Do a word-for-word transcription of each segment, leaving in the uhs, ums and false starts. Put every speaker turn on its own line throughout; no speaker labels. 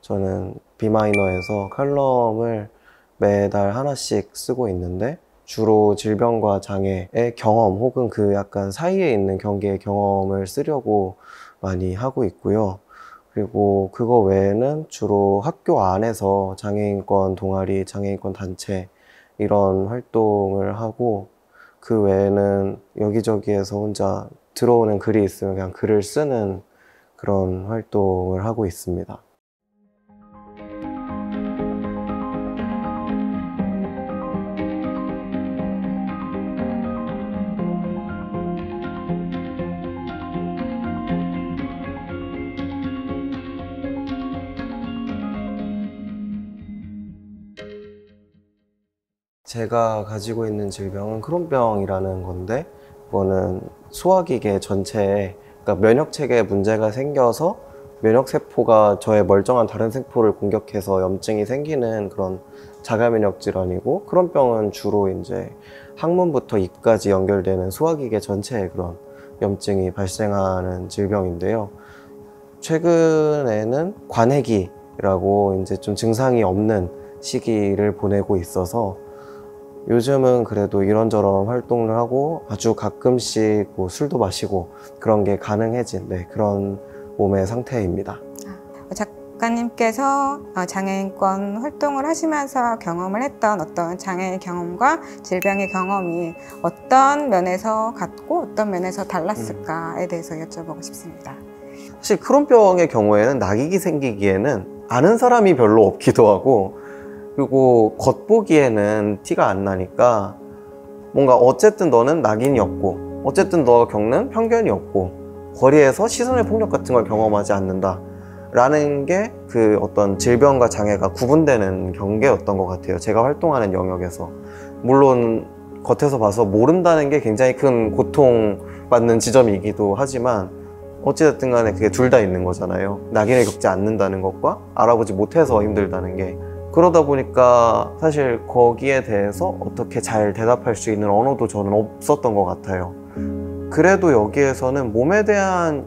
저는 비마이너에서 칼럼을 매달 하나씩 쓰고 있는데 주로 질병과 장애의 경험 혹은 그 약간 사이에 있는 경계의 경험을 쓰려고 많이 하고 있고요. 그리고 그거 외에는 주로 학교 안에서 장애인권 동아리, 장애인권 단체 이런 활동을 하고, 그 외에는 여기저기에서 혼자 들어오는 글이 있으면 그냥 글을 쓰는 그런 활동을 하고 있습니다. 제가 가지고 있는 질병은 크론병이라는 건데, 그거는 소화기계 전체에, 그러니까 면역체계에 문제가 생겨서 면역세포가 저의 멀쩡한 다른 세포를 공격해서 염증이 생기는 그런 자가면역 질환이고, 크론병은 주로 이제 항문부터 입까지 연결되는 소화기계 전체에 그런 염증이 발생하는 질병인데요. 최근에는 관해기라고 이제 좀 증상이 없는 시기를 보내고 있어서 요즘은 그래도 이런저런 활동을 하고 아주 가끔씩 뭐 술도 마시고 그런 게 가능해진 네, 그런 몸의 상태입니다.
작가님께서 장애인권 활동을 하시면서 경험을 했던 어떤 장애의 경험과 질병의 경험이 어떤 면에서 같고 어떤 면에서 달랐을까에 대해서 여쭤보고 싶습니다.
사실 크론병의 경우에는 낙이기 생기기에는 아는 사람이 별로 없기도 하고, 그리고 겉보기에는 티가 안 나니까 뭔가 어쨌든 너는 낙인이 없고 어쨌든 너가 겪는 편견이 없고 거리에서 시선의 폭력 같은 걸 경험하지 않는다 라는 게 그 어떤 질병과 장애가 구분되는 경계였던 것 같아요. 제가 활동하는 영역에서. 물론 겉에서 봐서 모른다는 게 굉장히 큰 고통받는 지점이기도 하지만 어찌됐든 간에 그게 둘 다 있는 거잖아요. 낙인을 겪지 않는다는 것과 알아보지 못해서 힘들다는 게. 그러다 보니까 사실 거기에 대해서 어떻게 잘 대답할 수 있는 언어도 저는 없었던 것 같아요. 그래도 여기에서는 몸에 대한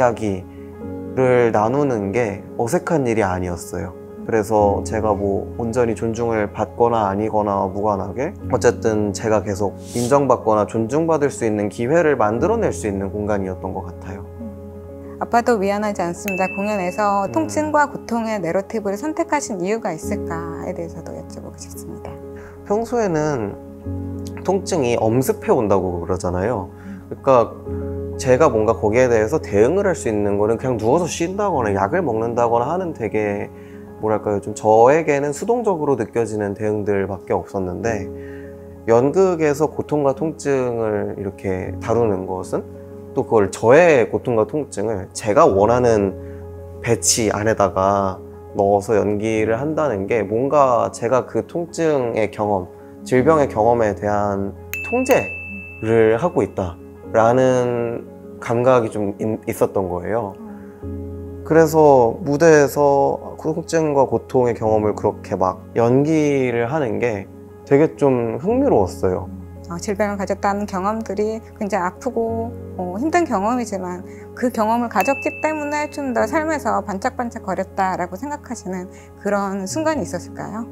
이야기를 나누는 게 어색한 일이 아니었어요. 그래서 제가 뭐 온전히 존중을 받거나 아니거나 무관하게 어쨌든 제가 계속 인정받거나 존중받을 수 있는 기회를 만들어낼 수 있는 공간이었던 것 같아요.
아파도 미안하지 않습니다. 공연에서
음.
통증과 고통의 내러티브를 선택하신 이유가 있을까에 대해서도 여쭤보고 싶습니다.
평소에는 통증이 엄습해 온다고 그러잖아요. 그러니까 제가 뭔가 거기에 대해서 대응을 할 수 있는 거는 그냥 누워서 쉰다거나 약을 먹는다거나 하는 되게 뭐랄까요, 좀 저에게는 수동적으로 느껴지는 대응들밖에 없었는데, 연극에서 고통과 통증을 이렇게 다루는 것은 또 그걸 저의 고통과 통증을 제가 원하는 배치 안에다가 넣어서 연기를 한다는 게 뭔가 제가 그 통증의 경험, 질병의 경험에 대한 통제를 하고 있다라는 감각이 좀 있었던 거예요. 그래서 무대에서 통증과 고통의 경험을 그렇게 막 연기를 하는 게 되게 좀 흥미로웠어요.
어, 질병을 가졌다는 경험들이 굉장히 아프고 어, 힘든 경험이지만 그 경험을 가졌기 때문에 좀 더 삶에서 반짝반짝 거렸다라고 생각하시는 그런 순간이 있었을까요?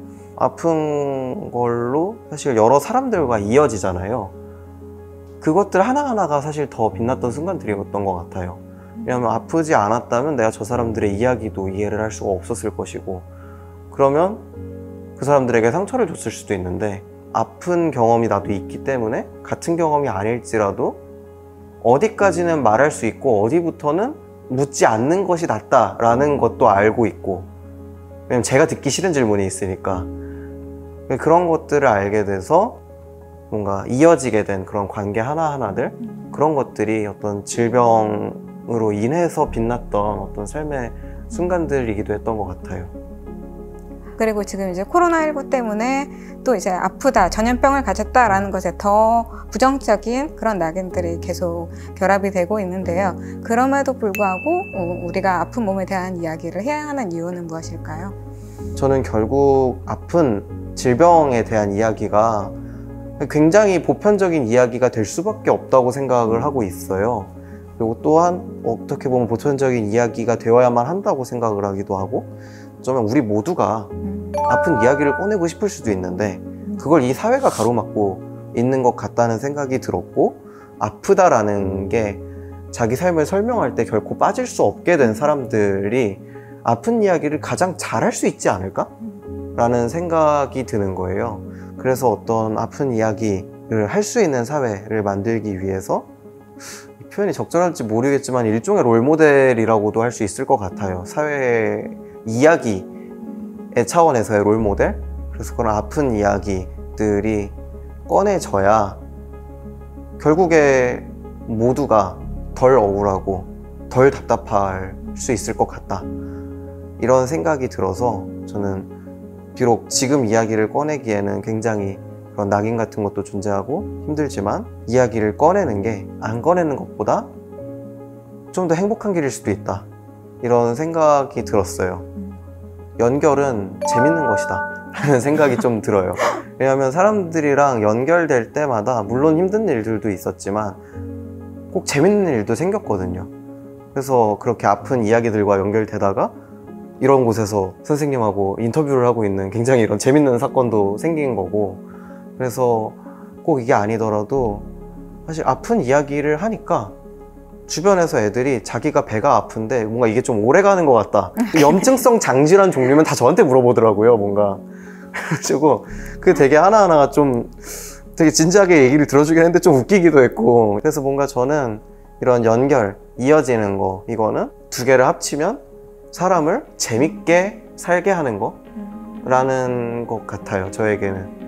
아픈 걸로 사실 여러 사람들과 이어지잖아요. 그것들 하나하나가 사실 더 빛났던 순간들이었던 것 같아요. 왜냐하면 아프지 않았다면 내가 저 사람들의 이야기도 이해를 할 수가 없었을 것이고, 그러면 그 사람들에게 상처를 줬을 수도 있는데, 아픈 경험이 나도 있기 때문에 같은 경험이 아닐지라도 어디까지는 말할 수 있고 어디부터는 묻지 않는 것이 낫다라는 것도 알고 있고, 왜냐면 제가 듣기 싫은 질문이 있으니까. 그런 것들을 알게 돼서 뭔가 이어지게 된 그런 관계 하나하나들, 그런 것들이 어떤 질병으로 인해서 빛났던 어떤 삶의 순간들이기도 했던 것 같아요.
그리고 지금 이제 코로나십구 때문에 또 이제 아프다, 전염병을 가졌다라는 것에 더 부정적인 그런 낙인들이 계속 결합이 되고 있는데요. 그럼에도 불구하고 우리가 아픈 몸에 대한 이야기를 해야 하는 이유는 무엇일까요?
저는 결국 아픈 질병에 대한 이야기가 굉장히 보편적인 이야기가 될 수밖에 없다고 생각을 하고 있어요. 그리고 또한 어떻게 보면 보편적인 이야기가 되어야만 한다고 생각을 하기도 하고, 어쩌면 우리 모두가
음.
아픈 이야기를 꺼내고 싶을 수도 있는데 그걸 이 사회가 가로막고 있는 것 같다는 생각이 들었고, 아프다라는 게 자기 삶을 설명할 때 결코 빠질 수 없게 된 사람들이 아픈 이야기를 가장 잘할 수 있지 않을까? 라는 생각이 드는 거예요. 그래서 어떤 아픈 이야기를 할 수 있는 사회를 만들기 위해서, 이 표현이 적절할지 모르겠지만 일종의 롤모델이라고도 할 수 있을 것 같아요. 사회 이야기의 차원에서의 롤모델? 그래서 그런 아픈 이야기들이 꺼내져야 결국에 모두가 덜 억울하고 덜 답답할 수 있을 것 같다, 이런 생각이 들어서 저는 비록 지금 이야기를 꺼내기에는 굉장히 그런 낙인 같은 것도 존재하고 힘들지만 이야기를 꺼내는 게 안 꺼내는 것보다 좀 더 행복한 길일 수도 있다, 이런 생각이 들었어요. 연결은 재밌는 것이다 라는 생각이 좀 들어요. 왜냐하면 사람들이랑 연결될 때마다 물론 힘든 일들도 있었지만 꼭 재밌는 일도 생겼거든요. 그래서 그렇게 아픈 이야기들과 연결되다가 이런 곳에서 선생님하고 인터뷰를 하고 있는 굉장히 이런 재밌는 사건도 생긴 거고, 그래서 꼭 이게 아니더라도 사실 아픈 이야기를 하니까 주변에서 애들이 자기가 배가 아픈데 뭔가 이게 좀 오래 가는 것 같다, 염증성 장질환 종류면 다 저한테 물어보더라고요. 뭔가 그래가지고 그 되게 하나하나가 좀 되게 진지하게 얘기를 들어주긴 했는데 좀 웃기기도 했고, 그래서 뭔가 저는 이런 연결, 이어지는 거, 이거는 두 개를 합치면 사람을 재밌게 살게 하는 거라는 것 같아요, 저에게는.